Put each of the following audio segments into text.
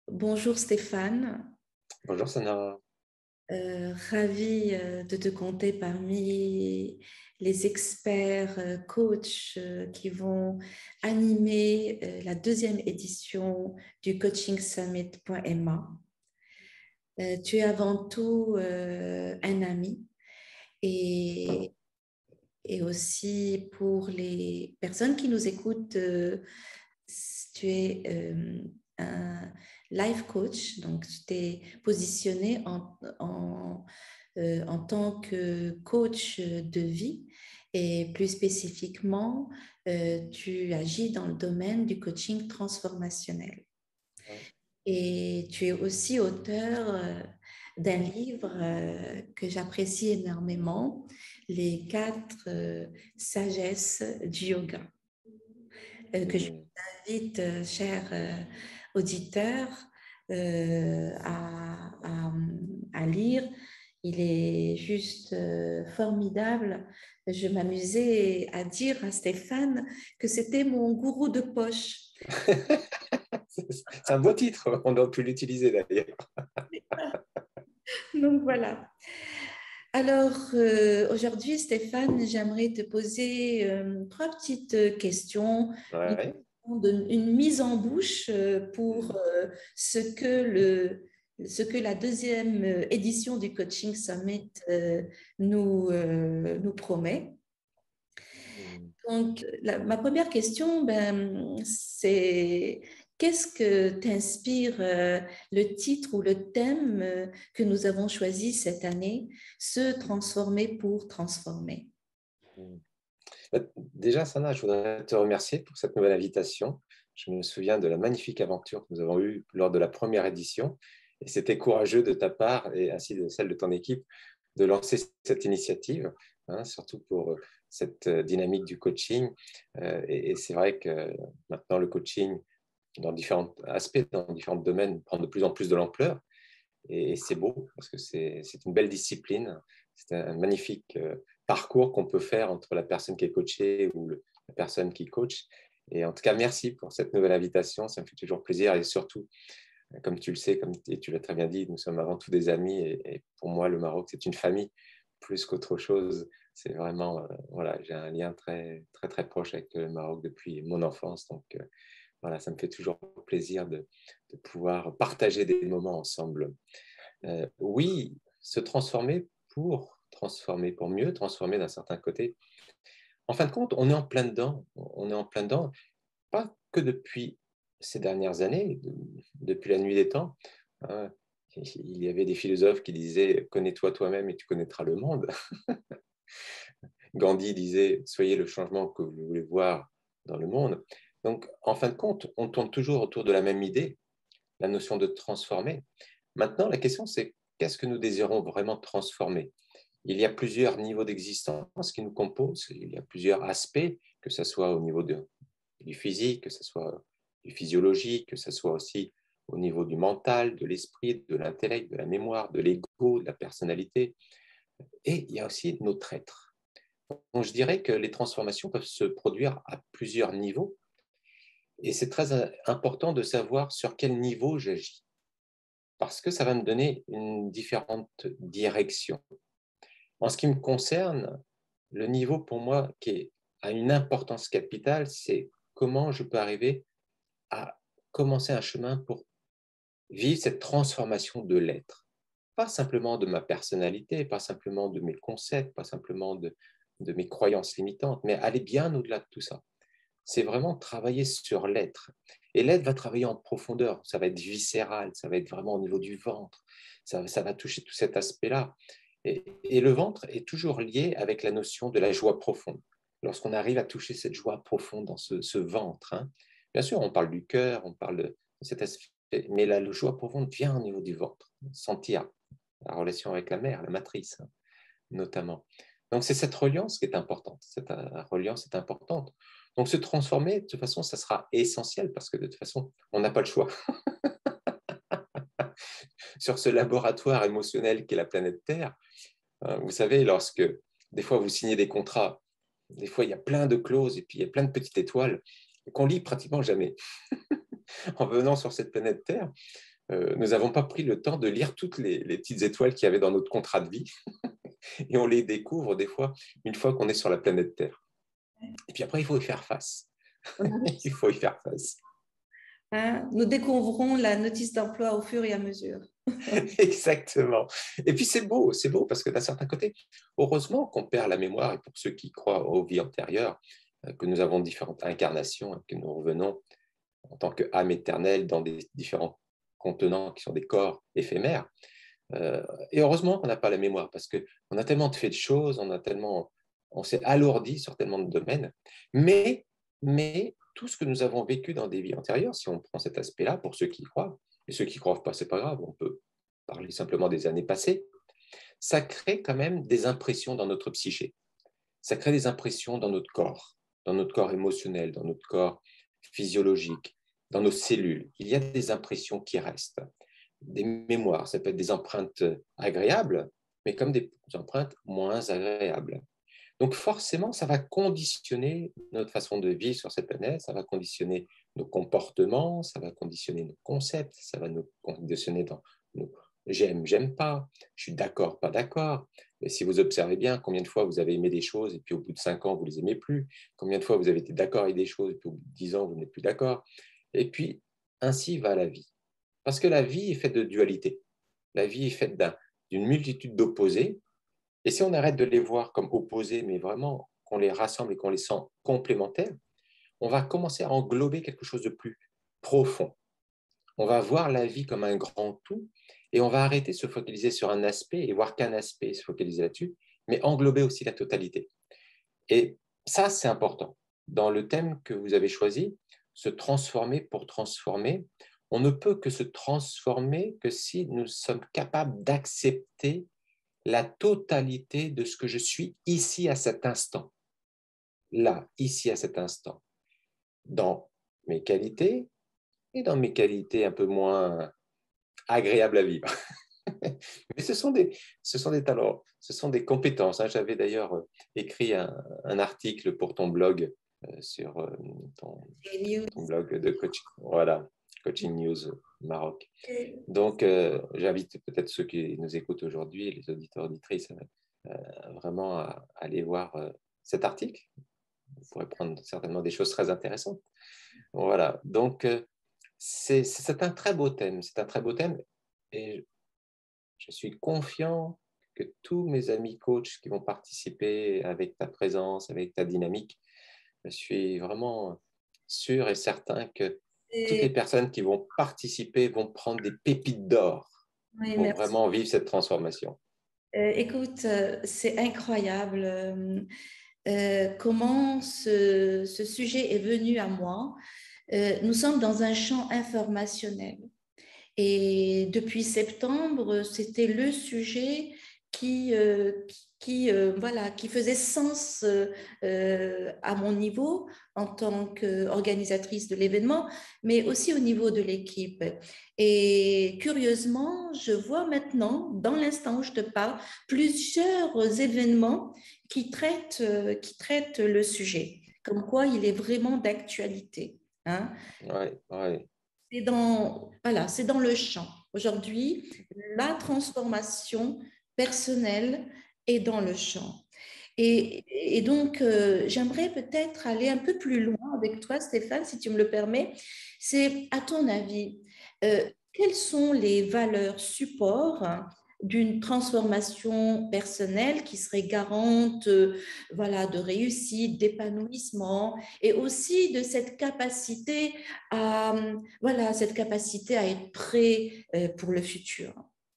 Bonjour Stéphane. Bonjour Sana. Ravie de te compter parmi les experts coachs qui vont animer la deuxième édition du Coaching Summit.ma. Tu es avant tout un ami et, et aussi pour les personnes qui nous écoutent, tu es un life coach, donc tu t'es positionné en tant que coach de vie et plus spécifiquement, tu agis dans le domaine du coaching transformationnel. Et tu es aussi auteur d'un livre que j'apprécie énormément, Les quatre sagesses du yoga, que je Hmm. t'invite, cher auditeur, à lire. Il est juste formidable. Je m'amusais à dire à Stéphane que c'était mon gourou de poche. C'est un beau titre, on aurait pu l'utiliser d'ailleurs. Donc voilà. Alors, aujourd'hui, Stéphane, j'aimerais te poser trois petites questions, Ouais. une mise en bouche pour Hmm. ce que la deuxième édition du Coaching Summit nous promet. Hmm. Donc, ma première question, c'est qu'est-ce que t'inspire le titre ou le thème que nous avons choisi cette année, Se transformer pour transformer? Hmm. Déjà, Sana, je voudrais te remercier pour cette nouvelle invitation. Je me souviens de la magnifique aventure que nous avons eue lors de la première édition. Et c'était courageux de ta part et ainsi de celle de ton équipe de lancer cette initiative, hein, surtout pour cette dynamique du coaching. Et c'est vrai que maintenant, le coaching, dans différents aspects, dans différents domaines, prend de plus en plus de l'ampleur. Et c'est beau parce que c'est une belle discipline. C'est un magnifique parcours qu'on peut faire entre la personne qui est coachée ou la personne qui coach. Et en tout cas, merci pour cette nouvelle invitation. Ça me fait toujours plaisir. Et surtout, comme tu le sais, comme tu l'as très bien dit, nous sommes avant tout des amis. Et pour moi, le Maroc, c'est une famille plus qu'autre chose. C'est vraiment, voilà, j'ai un lien très, très, très proche avec le Maroc depuis mon enfance. Donc, voilà, ça me fait toujours plaisir de pouvoir partager des moments ensemble. Oui, se transformer pour transformer, pour mieux transformer d'un certain côté. En fin de compte, on est en plein dedans. On est en plein dedans, pas que depuis ces dernières années, depuis la nuit des temps. Hein. Il y avait des philosophes qui disaient connais-toi toi-même et tu connaîtras le monde. Gandhi disait soyez le changement que vous voulez voir dans le monde. Donc, en fin de compte, on tourne toujours autour de la même idée, la notion de transformer. Maintenant, la question, c'est qu'est-ce que nous désirons vraiment transformer? Il y a plusieurs niveaux d'existence qui nous composent, il y a plusieurs aspects, que ce soit au niveau du physique, que ce soit du physiologique, que ce soit aussi au niveau du mental, de l'esprit, de l'intellect, de la mémoire, de l'ego, de la personnalité. Et il y a aussi notre être. Donc, je dirais que les transformations peuvent se produire à plusieurs niveaux. Et c'est très important de savoir sur quel niveau j'agis, parce que ça va me donner une différente direction. En ce qui me concerne, le niveau pour moi qui a une importance capitale, c'est comment je peux arriver à commencer un chemin pour vivre cette transformation de l'être. Pas simplement de ma personnalité, pas simplement de mes concepts, pas simplement de mes croyances limitantes, mais aller bien au-delà de tout ça. C'est vraiment travailler sur l'être. Et l'être va travailler en profondeur, ça va être viscéral, ça va être vraiment au niveau du ventre, ça va toucher tout cet aspect-là. Et le ventre est toujours lié avec la notion de la joie profonde. Lorsqu'on arrive à toucher cette joie profonde dans ce ventre, hein, bien sûr, on parle du cœur, on parle de cet aspect, mais la joie profonde vient au niveau du ventre, sentir la relation avec la mère, la matrice, hein, notamment. Donc, c'est cette reliance qui est importante. Cette reliance est importante. Donc, se transformer, de toute façon, ça sera essentiel parce que de toute façon, on n'a pas le choix. Sur ce laboratoire émotionnel qu'est la planète Terre, vous savez, lorsque des fois vous signez des contrats, des fois il y a plein de clauses et puis il y a plein de petites étoiles qu'on lit pratiquement jamais. En venant sur cette planète Terre, nous n'avons pas pris le temps de lire toutes les petites étoiles qu'il y avait dans notre contrat de vie. Et on les découvre des fois, une fois qu'on est sur la planète Terre. Et puis après, il faut y faire face. Il faut y faire face. Hein, nous découvrons la notice d'emploi au fur et à mesure. Exactement. Et puis c'est beau parce que d'un certain côté, heureusement qu'on perd la mémoire, et pour ceux qui croient aux vies antérieures, que nous avons différentes incarnations, que nous revenons en tant qu'âme éternelle dans des différents contenants qui sont des corps éphémères. Et heureusement qu'on n'a pas la mémoire, parce qu'on a tellement fait de choses, on s'est alourdi sur tellement de domaines, mais tout ce que nous avons vécu dans des vies antérieures, si on prend cet aspect-là, pour ceux qui y croient, et ceux qui ne croient pas, ce n'est pas grave, on peut parler simplement des années passées, ça crée quand même des impressions dans notre psyché, ça crée des impressions dans notre corps émotionnel, dans notre corps physiologique, dans nos cellules. Il y a des impressions qui restent, des mémoires, ça peut être des empreintes agréables, mais comme des empreintes moins agréables. Donc forcément, ça va conditionner notre façon de vivre sur cette planète, ça va conditionner nos comportements, ça va conditionner nos concepts, ça va nous conditionner dans nos j'aime, j'aime pas, je suis d'accord, pas d'accord. Et si vous observez bien, combien de fois vous avez aimé des choses et puis au bout de 5 ans, vous ne les aimez plus, combien de fois vous avez été d'accord avec des choses et puis au bout de 10 ans, vous n'êtes plus d'accord. Et puis, ainsi va la vie. Parce que la vie est faite de dualité. La vie est faite d'une multitude d'opposés. Et si on arrête de les voir comme opposés, mais vraiment qu'on les rassemble et qu'on les sent complémentaires, on va commencer à englober quelque chose de plus profond. On va voir la vie comme un grand tout et on va arrêter de se focaliser sur un aspect et voir qu'un aspect, se focaliser là-dessus, mais englober aussi la totalité. Et ça, c'est important. Dans le thème que vous avez choisi, se transformer pour transformer, on ne peut que se transformer que si nous sommes capables d'accepter la totalité de ce que je suis ici à cet instant. Là, ici à cet instant. Dans mes qualités et dans mes qualités un peu moins agréables à vivre. Mais ce sont des talents, ce sont des compétences. J'avais d'ailleurs écrit un article pour ton blog sur ton blog de coaching. Voilà, Coaching News Maroc. Donc, j'invite peut-être ceux qui nous écoutent aujourd'hui, les auditeurs, auditrices, vraiment à aller voir cet article. Vous pourrez prendre certainement des choses très intéressantes. Voilà, donc c'est un très beau thème. C'est un très beau thème et je suis confiant que tous mes amis coachs qui vont participer avec ta présence, avec ta dynamique, je suis vraiment sûr et certain que toutes les personnes qui vont participer vont prendre des pépites d'or Oui, pour merci. vraiment vivre cette transformation. Écoute, c'est incroyable comment ce sujet est venu à moi. Nous sommes dans un champ informationnel. Et depuis septembre, c'était le sujet voilà, qui faisait sens à mon niveau en tant qu'organisatrice de l'événement, mais aussi au niveau de l'équipe. Et curieusement, je vois maintenant, dans l'instant où je te parle, plusieurs événements qui traitent le sujet, comme quoi il est vraiment d'actualité. Hein. Ouais, ouais. Voilà, c'est dans le champ. Aujourd'hui, la transformation personnelle est dans le champ. Et donc, j'aimerais peut-être aller un peu plus loin avec toi, Stéphane, si tu me le permets. C'est, à ton avis, quelles sont les valeurs supports d'une transformation personnelle qui serait garante, voilà, de réussite, d'épanouissement et aussi de cette capacité voilà, cette capacité à être prêt pour le futur.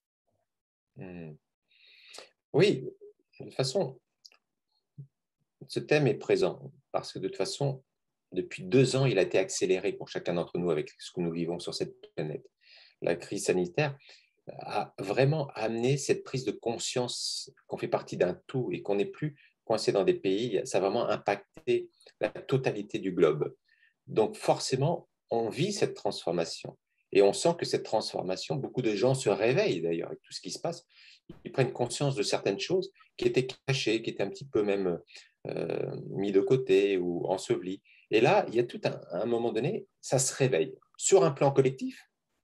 Oui, de toute façon, ce thème est présent parce que de toute façon, depuis 2 ans, il a été accéléré pour chacun d'entre nous avec ce que nous vivons sur cette planète. La crise sanitaire a vraiment amené cette prise de conscience qu'on fait partie d'un tout et qu'on n'est plus coincé dans des pays. Ça a vraiment impacté la totalité du globe. Donc forcément, on vit cette transformation. Et on sent que cette transformation, beaucoup de gens se réveillent d'ailleurs avec tout ce qui se passe. Ils prennent conscience de certaines choses qui étaient cachées, qui étaient un petit peu même mis de côté ou ensevelies. Et là, il y a tout un moment donné, ça se réveille sur un plan collectif,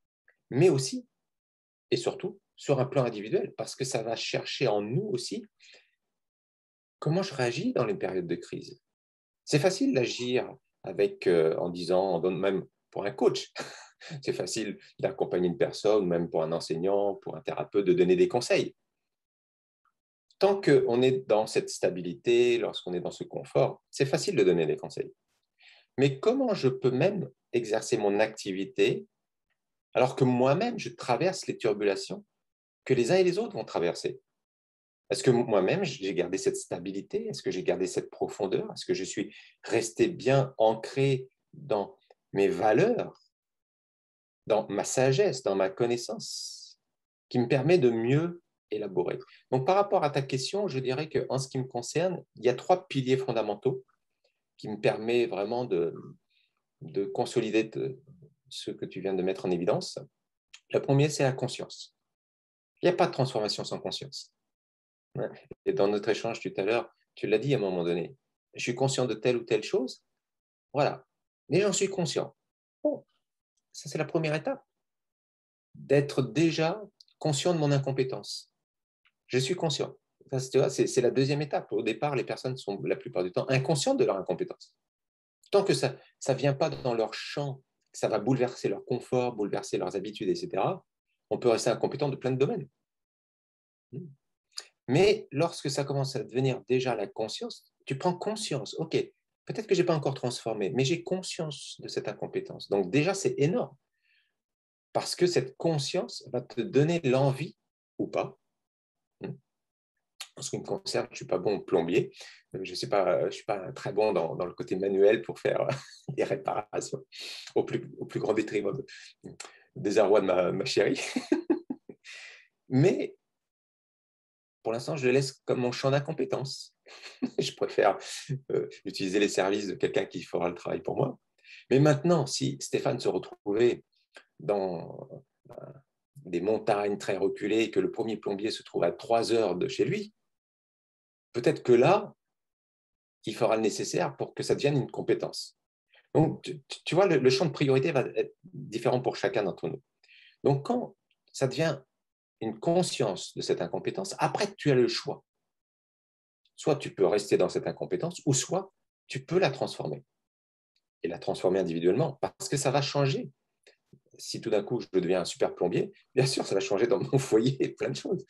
mais aussi et surtout sur un plan individuel, parce que ça va chercher en nous aussi comment je réagis dans les périodes de crise. C'est facile d'agir en disant, même pour un coach, c'est facile d'accompagner une personne, même pour un enseignant, pour un thérapeute, de donner des conseils. Tant qu'on est dans cette stabilité, lorsqu'on est dans ce confort, c'est facile de donner des conseils. Mais comment je peux même exercer mon activité alors que moi-même, je traverse les turbulations que les uns et les autres vont traverser? Est-ce que moi-même, j'ai gardé cette stabilité? Est-ce que j'ai gardé cette profondeur? Est-ce que je suis resté bien ancré dans mes valeurs, dans ma sagesse, dans ma connaissance, qui me permet de mieux élaborer? Donc, par rapport à ta question, je dirais qu'en ce qui me concerne, il y a 3 piliers fondamentaux qui me permettent vraiment de consolider ce que tu viens de mettre en évidence. Le premier, c'est la conscience. Il n'y a pas de transformation sans conscience. Et dans notre échange tout à l'heure, tu l'as dit à un moment donné, je suis conscient de telle ou telle chose, voilà, mais j'en suis conscient. Bon, ça c'est la première étape, d'être déjà conscient de mon incompétence. Je suis conscient. C'est la deuxième étape. Au départ, les personnes sont la plupart du temps inconscientes de leur incompétence. Tant que ça ne vient pas dans leur champ, ça va bouleverser leur confort, bouleverser leurs habitudes, etc., on peut rester incompétent de plein de domaines. Mais lorsque ça commence à devenir déjà la conscience, tu prends conscience, ok, peut-être que je n'ai pas encore transformé, mais j'ai conscience de cette incompétence. Donc déjà, c'est énorme, parce que cette conscience va te donner l'envie, ou pas. En ce qui me concerne, je ne suis pas bon plombier, je ne suis pas très bon dans le côté manuel pour faire les réparations, au plus grand détriment désarroi de ma chérie. Mais pour l'instant, je le laisse comme mon champ d'incompétence. Je préfère utiliser les services de quelqu'un qui fera le travail pour moi. Mais maintenant, si Stéphane se retrouvait dans des montagnes très reculées et que le premier plombier se trouve à 3 heures de chez lui, peut-être que là, il fera le nécessaire pour que ça devienne une compétence. Donc, tu vois, le champ de priorité va être différent pour chacun d'entre nous. Donc, quand ça devient une conscience de cette incompétence, après, tu as le choix. Soit tu peux rester dans cette incompétence, ou soit tu peux la transformer. Et la transformer individuellement, parce que ça va changer. Si tout d'un coup, je deviens un super plombier, bien sûr, ça va changer dans mon foyer plein de choses.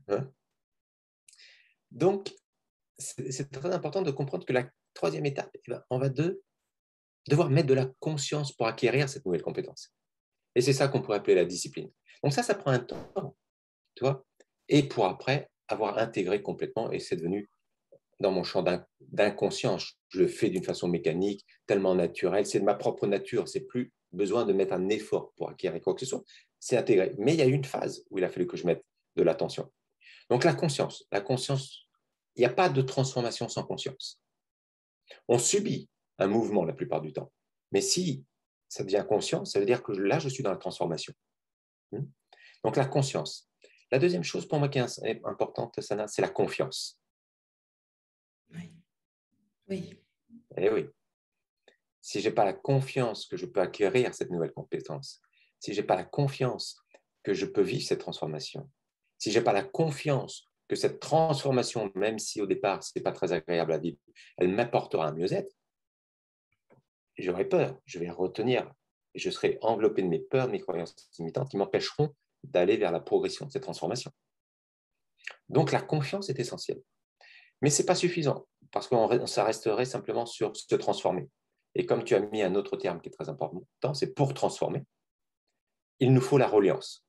Donc, c'est très important de comprendre que la troisième étape, on va devoir mettre de la conscience pour acquérir cette nouvelle compétence. Et c'est ça qu'on pourrait appeler la discipline. Donc ça prend un temps, tu vois, et pour après avoir intégré complètement, et c'est devenu dans mon champ d'inconscience. Je le fais d'une façon mécanique, tellement naturelle. C'est de ma propre nature. C'est plus besoin de mettre un effort pour acquérir quoi que ce soit. C'est intégré. Mais il y a eu une phase où il a fallu que je mette de l'attention. Donc la conscience, il n'y a pas de transformation sans conscience. On subit un mouvement la plupart du temps. Mais si ça devient conscient, ça veut dire que là, je suis dans la transformation. Donc la conscience. La deuxième chose pour moi qui est importante, Sana, c'est la confiance. Oui. Oui. Eh oui. Si je n'ai pas la confiance que je peux acquérir cette nouvelle compétence, si je n'ai pas la confiance que je peux vivre cette transformation, si je n'ai pas la confiance que cette transformation, même si au départ, ce n'est pas très agréable à vivre, elle m'apportera un mieux-être, j'aurai peur, je vais retenir et je serai enveloppé de mes peurs, de mes croyances limitantes qui m'empêcheront d'aller vers la progression de cette transformation. Donc la confiance est essentielle. Mais ce n'est pas suffisant, parce que ça resterait simplement sur se transformer. Et comme tu as mis un autre terme qui est très important, c'est pour transformer, il nous faut la reliance.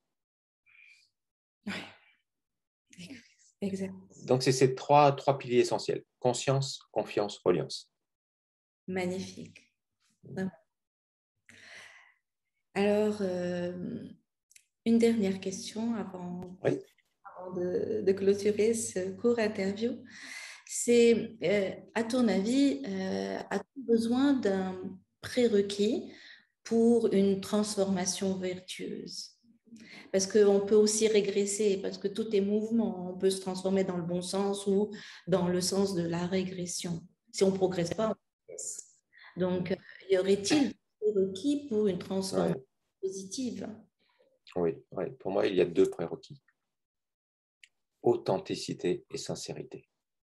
Oui, exact. Donc, c'est ces trois piliers essentiels, conscience, confiance, reliance. Magnifique. Alors, une dernière question avant, Oui. avant de clôturer ce court interview. C'est, à ton avis, as-tu besoin d'un prérequis pour une transformation vertueuse? Parce qu'on peut aussi régresser, parce que tout est mouvement. On peut se transformer dans le bon sens ou dans le sens de la régression. Si on ne progresse pas, on progresse. Donc, y aurait-il des prérequis pour une transformation positive? Oui, oui, pour moi, il y a 2 prérequis. Authenticité et sincérité.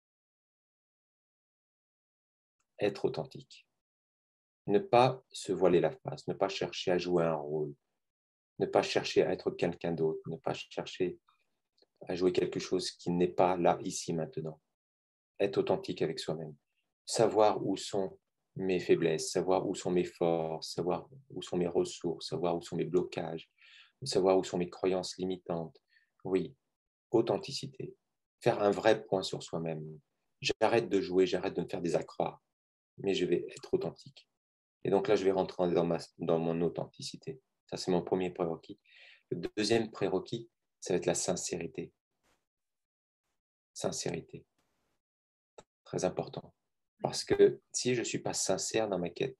Être authentique. Ne pas se voiler la face, ne pas chercher à jouer un rôle, ne pas chercher à être quelqu'un d'autre, ne pas chercher à jouer quelque chose qui n'est pas là, ici, maintenant. Être authentique avec soi-même. Savoir où sont mes faiblesses, savoir où sont mes forces, savoir où sont mes ressources, savoir où sont mes blocages, savoir où sont mes croyances limitantes. Oui, authenticité. Faire un vrai point sur soi-même. J'arrête de jouer, j'arrête de me faire des accrocs, mais je vais être authentique. Et donc là, je vais rentrer dans mon authenticité. Ça, c'est mon premier prérequis. Le deuxième prérequis, ça va être la sincérité. Sincérité. Très important. Parce que si je ne suis pas sincère dans ma quête,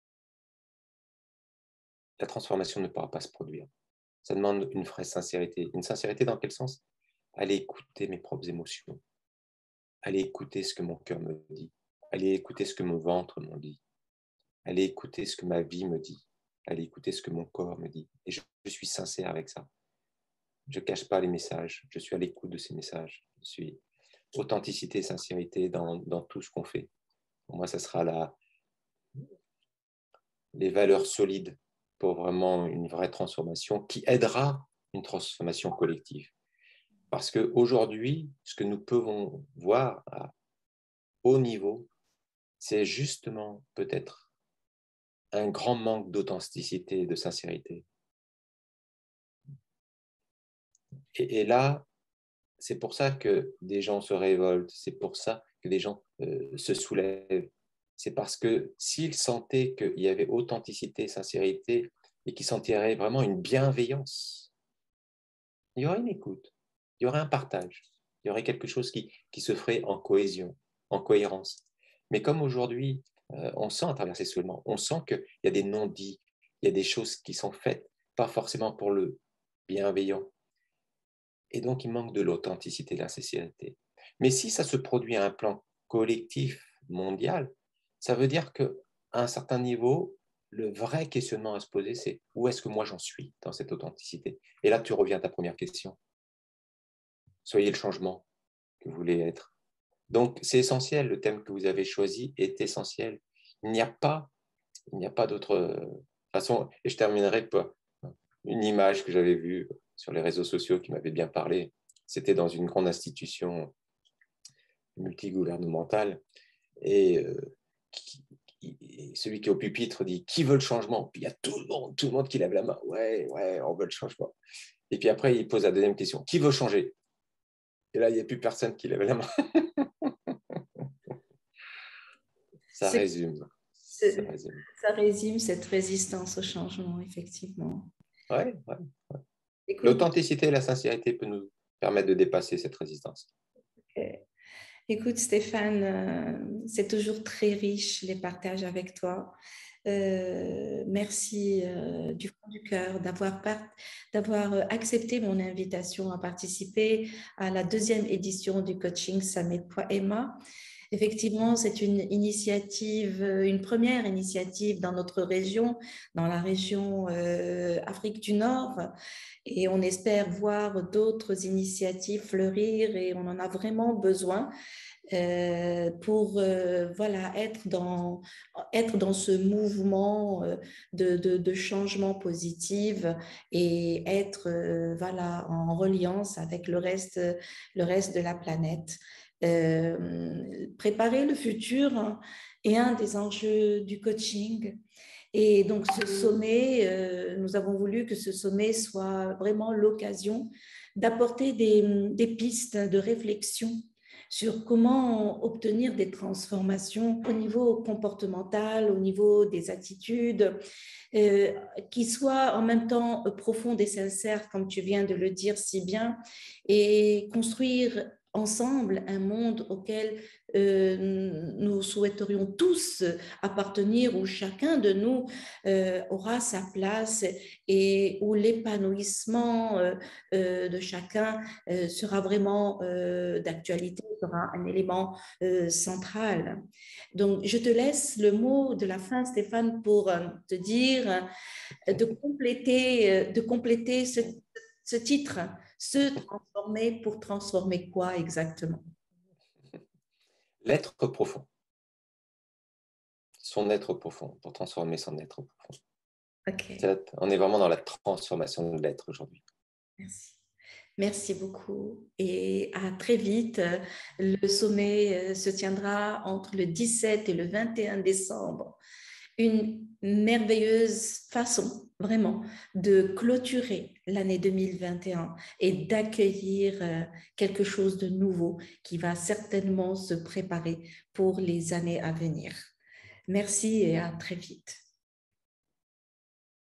la transformation ne pourra pas se produire. Ça demande une vraie sincérité. Une sincérité dans quel sens? Aller écouter mes propres émotions. Aller écouter ce que mon cœur me dit. Aller écouter ce que mon ventre me dit. Aller écouter ce que ma vie me dit. Aller écouter ce que mon corps me dit. Et je suis sincère avec ça. Je ne cache pas les messages. Je suis à l'écoute de ces messages. Je suis authenticité et sincérité dans tout ce qu'on fait. Pour moi, ça sera les valeurs solides pour vraiment une vraie transformation qui aidera une transformation collective. Parce qu'aujourd'hui, ce que nous pouvons voir à haut niveau, c'est justement peut-être un grand manque d'authenticité et de sincérité. Et là, c'est pour ça que des gens se révoltent, c'est pour ça que des gens se soulèvent. C'est parce que s'ils sentaient qu'il y avait authenticité, sincérité, et qu'ils sentiraient vraiment une bienveillance, il y aurait une écoute, il y aurait un partage, il y aurait quelque chose qui se ferait en cohésion, en cohérence. Mais comme aujourd'hui, on sent à travers ces soulèvements, on sent qu'il y a des non-dits, il y a des choses qui sont faites, pas forcément pour le bienveillant. Et donc, il manque de l'authenticité, de la sincérité. Mais si ça se produit à un plan collectif, mondial, ça veut dire qu'à un certain niveau, le vrai questionnement à se poser, c'est où est-ce que moi j'en suis dans cette authenticité? Et là, tu reviens à ta première question. Soyez le changement que vous voulez être. Donc, c'est essentiel, le thème que vous avez choisi est essentiel. Il n'y a pas d'autre façon. Et je terminerai par une image que j'avais vue sur les réseaux sociaux qui m'avait bien parlé. C'était dans une grande institution multigouvernementale. Et celui qui est au pupitre dit « Qui veut le changement ?» Puis il y a tout le monde qui lève la main. « Ouais, on veut le changement. » Et puis après, il pose la deuxième question « Qui veut changer ?» Et là, il n'y a plus personne qui lève la main. Ça résume. Ça résume cette résistance au changement, effectivement. Ouais. L'authenticité et la sincérité peuvent nous permettre de dépasser cette résistance. Okay. Écoute, Stéphane, c'est toujours très riche les partages avec toi. Merci du fond du cœur d'avoir accepté mon invitation à participer à la 2e édition du Coaching Summit Emma. Effectivement, c'est une initiative, une première initiative dans notre région, dans la région Afrique du Nord. Et on espère voir d'autres initiatives fleurir et on en a vraiment besoin pour être dans ce mouvement de changement positif et être en reliance avec le reste de la planète. Préparer le futur est un des enjeux du coaching. Et donc, ce sommet, nous avons voulu que ce sommet soit vraiment l'occasion d'apporter des pistes de réflexion sur comment obtenir des transformations au niveau comportemental, au niveau des attitudes, qui soient en même temps profondes et sincères, comme tu viens de le dire si bien, et construire ensemble un monde auquel nous souhaiterions tous appartenir, où chacun de nous aura sa place et où l'épanouissement de chacun sera vraiment d'actualité, sera un élément central. Donc, je te laisse le mot de la fin, Stéphane, pour te dire de compléter ce titre, se transformer pour transformer quoi exactement? L'être profond. Son être profond, pour transformer son être profond. Ok, On est vraiment dans la transformation de l'être aujourd'hui. merci. Merci beaucoup et à très vite. Le sommet se tiendra entre le 17 et le 21 décembre. Une merveilleuse façon, vraiment, de clôturer l'année 2021 et d'accueillir quelque chose de nouveau qui va certainement se préparer pour les années à venir. Merci et à très vite.